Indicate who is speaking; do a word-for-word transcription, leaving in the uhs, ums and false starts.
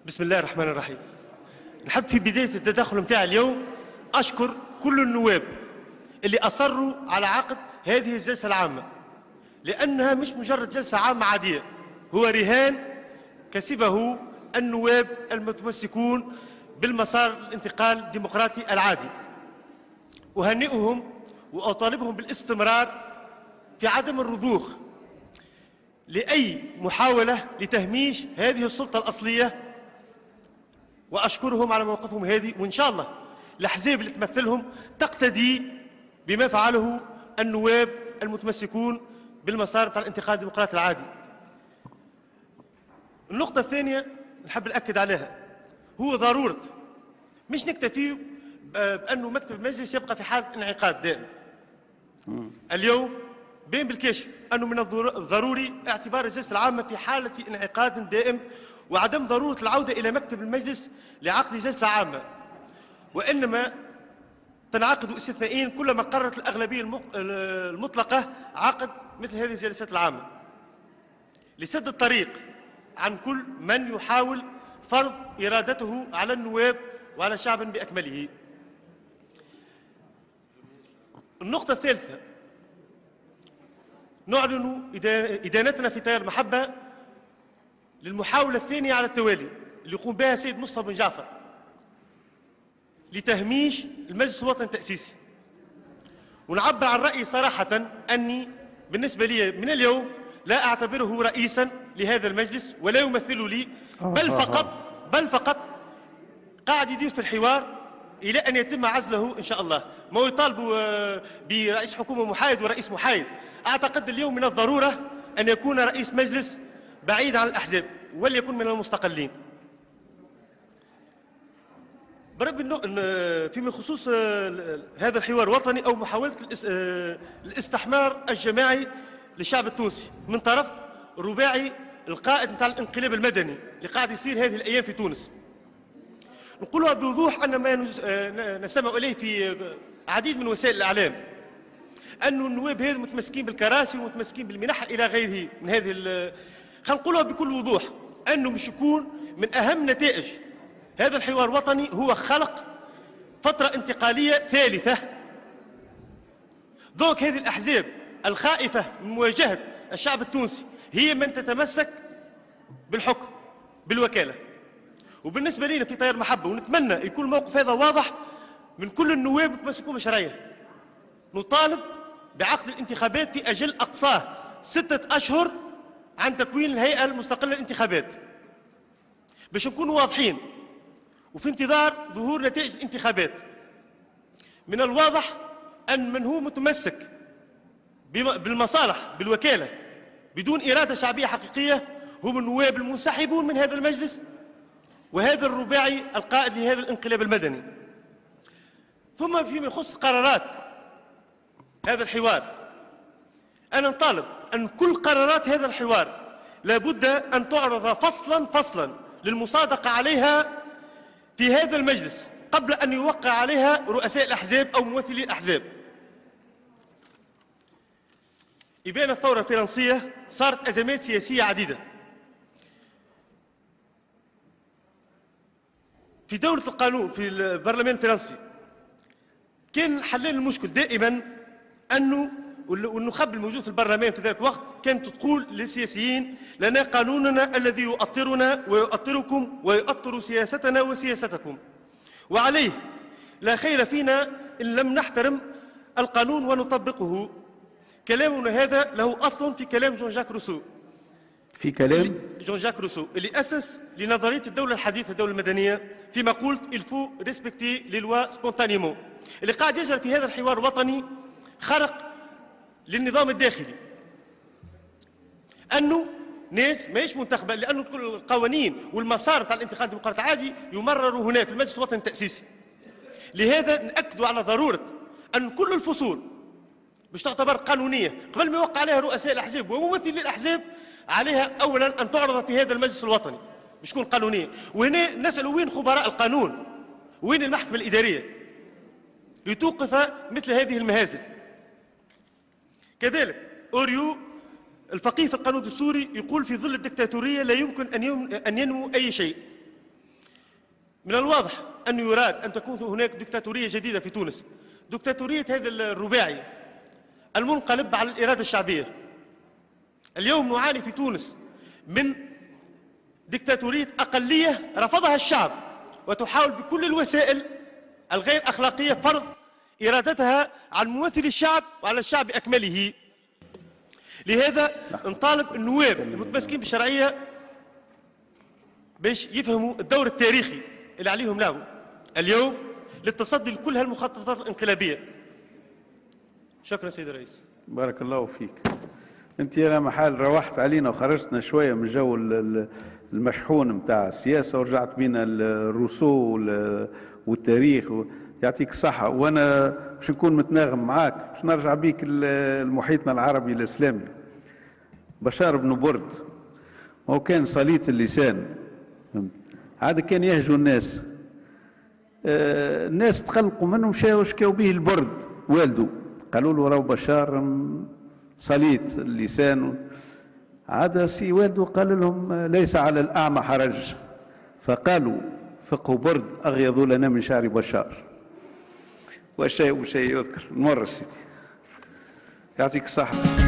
Speaker 1: بسم الله الرحمن الرحيم. نحب في بداية التدخل متاع اليوم أشكر كل النواب اللي أصروا على عقد هذه الجلسة العامة، لأنها مش مجرد جلسة عامة عادية، هو رهان كسبه النواب المتمسكون بالمسار الانتقال الديمقراطي العادي. أهنئهم وأطالبهم بالاستمرار في عدم الرضوخ لأي محاولة لتهميش هذه السلطة الأصلية، وأشكرهم على موقفهم هذه، وإن شاء الله الأحزاب اللي تمثلهم تقتدي بما فعله النواب المتمسكون بالمسار بتاع الانتقال الديمقراطي العادي. النقطة الثانية نحب نأكد عليها هو ضرورة مش نكتفي بأنه مكتب المجلس يبقى في حالة انعقاد دائم. اليوم بين بالكشف أنه من الضروري اعتبار الجلسة العامة في حالة انعقاد دائم، وعدم ضرورة العودة إلى مكتب المجلس لعقد جلسة عامة، وإنما تنعقد استثنائيا كلما قررت الأغلبية المطلقة عقد مثل هذه الجلسات العامة لسد الطريق عن كل من يحاول فرض إرادته على النواب وعلى الشعب بأكمله. النقطة الثالثة، نعلن إدانتنا في تيار المحبة للمحاولة الثانية على التوالي اللي يقوم بها سيد مصطفى بن جعفر لتهميش المجلس الوطني التأسيسي، ونعبر عن رأيي صراحة أني بالنسبة لي من اليوم لا أعتبره رئيسا لهذا المجلس ولا يمثل لي، بل فقط بل فقط قاعد يدير في الحوار إلى أن يتم عزله إن شاء الله. ما يطالب برئيس حكومة محايد ورئيس محايد. أعتقد اليوم من الضرورة أن يكون رئيس مجلس بعيد عن الأحزاب وليكن من المستقلين. برب فيما خصوص هذا الحوار الوطني أو محاولة الاستحمار الجماعي للشعب التونسي من طرف الرباعي القائد نتاع الانقلاب المدني اللي قاعد يصير هذه الأيام في تونس، نقولها بوضوح أن ما نسمع إليه في عديد من وسائل الإعلام أن النواب هذو متمسكين بالكراسي ومتمسكين بالمنح إلى غيره من هذه. خلينا نقولها بكل وضوح أنه مش يكون من أهم نتائج هذا الحوار الوطني هو خلق فترة انتقالية ثالثة. دوك هذه الأحزاب الخائفة من مواجهة الشعب التونسي هي من تتمسك بالحكم بالوكالة. وبالنسبة لنا في تيار محبة ونتمنى يكون الموقف هذا واضح من كل النواب المتمسكون بالشرعية، نطالب بعقد الانتخابات في أجل أقصاه ستة أشهر عن تكوين الهيئة المستقلة للانتخابات باش نكونوا واضحين وفي انتظار ظهور نتائج الانتخابات. من الواضح أن من هو متمسك بالمصالح بالوكالة بدون إرادة شعبية حقيقية هم النواب المنسحبون من هذا المجلس وهذا الرباعي القائد لهذا الانقلاب المدني. ثم فيما يخص قرارات هذا الحوار، أنا نطالب أن كل قرارات هذا الحوار لابد أن تعرض فصلا فصلا للمصادقة عليها في هذا المجلس قبل أن يوقع عليها رؤساء الأحزاب أو ممثلي الأحزاب. إبان الثورة الفرنسية صارت أزمات سياسية عديدة. في دولة القانون في البرلمان الفرنسي كان حلال المشكل دائما أنه والنخب الموجود في البرلمان في ذلك الوقت كانت تقول للسياسيين لنا قانوننا الذي يؤطرنا ويؤطركم ويؤطر سياستنا وسياستكم، وعليه لا خير فينا إن لم نحترم القانون ونطبقه. كلامنا هذا له أصل في كلام جون جاك روسو
Speaker 2: في كلام
Speaker 1: جون جاك روسو اللي أسس لنظرية الدولة الحديثة الدولة المدنية فيما قلت il faut respecter les lois spontanément، اللي قاعد يجري في هذا الحوار الوطني خرق للنظام الداخلي أنه ناس ماهيش منتخبة، لأنه كل القوانين والمسار تاع الانتخاب الديمقراطي العادي يمرر هنا في المجلس الوطني التأسيسي. لهذا نأكد على ضرورة أن كل الفصول باش تعتبر قانونية قبل ما يوقع عليها رؤساء الأحزاب وممثلي الأحزاب عليها أولا أن تعرض في هذا المجلس الوطني باش تكون قانونية. وهنا نسأل وين خبراء القانون وين المحكمة الإدارية لتوقف مثل هذه المهازل. كذلك أوريو الفقيه في القانون الدستوري يقول في ظل الدكتاتورية لا يمكن أن أن ينمو أي شيء. من الواضح أنه يراد أن تكون هناك دكتاتورية جديدة في تونس، دكتاتورية هذا الرباعي المنقلب على الإرادة الشعبية. اليوم نعاني في تونس من دكتاتورية أقلية رفضها الشعب وتحاول بكل الوسائل الغير أخلاقية فرض إرادتها على ممثل الشعب وعلى الشعب أكمله. لهذا نطالب النواب المتمسكين بالشرعية باش يفهموا الدور التاريخي اللي عليهم له اليوم للتصدي لكل هالمخططات الانقلابية. شكرا سيد الرئيس.
Speaker 2: بارك الله فيك. انت يا محال روحت علينا وخرجتنا شويه من جو المشحون نتاع السياسه ورجعت بينا الروسو والتاريخ. يعطيك الصحه. وانا باش نكون متناغم معاك باش نرجع بيك لمحيطنا العربي الاسلامي. بشار بن برد هو كان صليت اللسان، عاد كان يهجو الناس، آه الناس تقلقوا منه مشاو شكاو به البرد والده، قالوا له راهو بشار صليت اللسان. عاد سي والده قال لهم ليس على الأعمى حرج، فقالوا فقه برد أغيض لنا من شعر بشار. والشيء وشيء يذكر. نمر سيدي. يعطيك الصحة.